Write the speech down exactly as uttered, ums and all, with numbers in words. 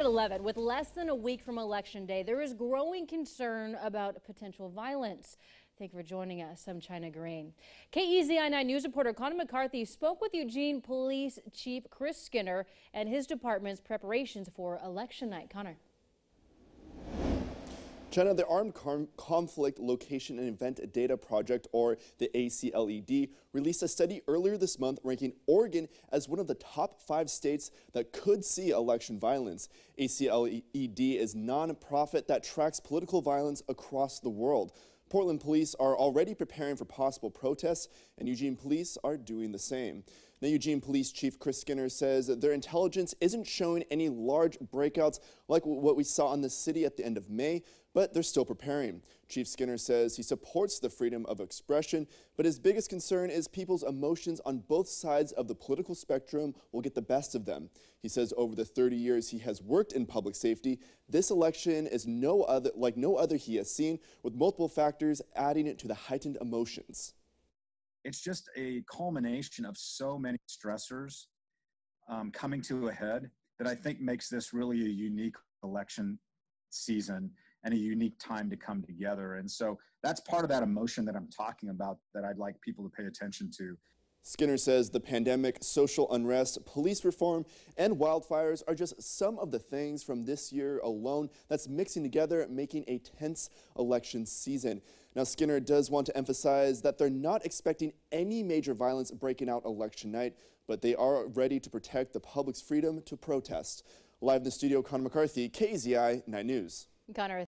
eleven, with less than a week from Election Day, there is growing concern about potential violence. Thank you for joining us. I'm China Green. K E Z I nine News reporter Connor McCarthy spoke with Eugene Police Chief Chris Skinner and his department's preparations for election night. Connor. China, the Armed Conflict Location and Event Data Project, or the A C L E D, released a study earlier this month ranking Oregon as one of the top five states that could see election violence. A C L E D is a nonprofit that tracks political violence across the world. Portland police are already preparing for possible protests, and Eugene police are doing the same. Now, Eugene Police Chief Chris Skinner says that their intelligence isn't showing any large breakouts like what we saw in the city at the end of May, but they're still preparing. Chief Skinner says he supports the freedom of expression, but his biggest concern is people's emotions on both sides of the political spectrum will get the best of them. He says over the thirty years he has worked in public safety, this election is no other like no other he has seen, with multiple factors adding to the heightened emotions. It's just a culmination of so many stressors um, coming to a head that I think makes this really a unique election season and a unique time to come together. And so that's part of that emotion that I'm talking about that I'd like people to pay attention to. Skinner says the pandemic, social unrest, police reform, and wildfires are just some of the things from this year alone that's mixing together, making a tense election season. Now, Skinner does want to emphasize that they're not expecting any major violence breaking out election night, but they are ready to protect the public's freedom to protest. Live in the studio, Connor McCarthy, K E Z I nine News. Connor.